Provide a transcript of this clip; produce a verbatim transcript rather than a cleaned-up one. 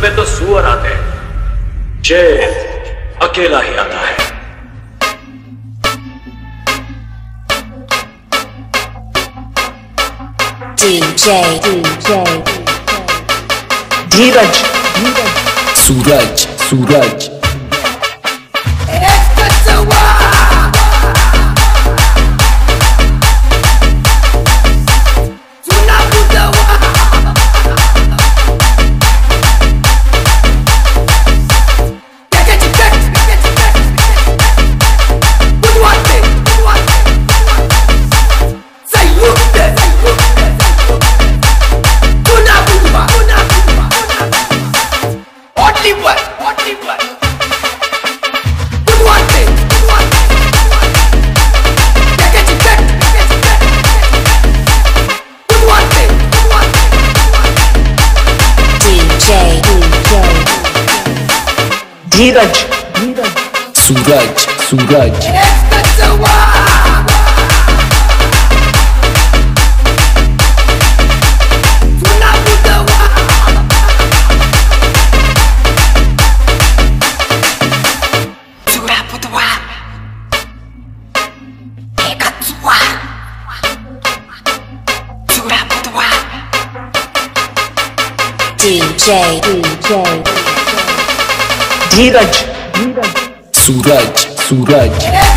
में तो सुअर आते हैं, शेर अकेला ही आता है। DJ DJ Dheeraj Suraj Suraj Dheeraj Suraj Suraj DJ DJ Dheeraj Suraj सूरज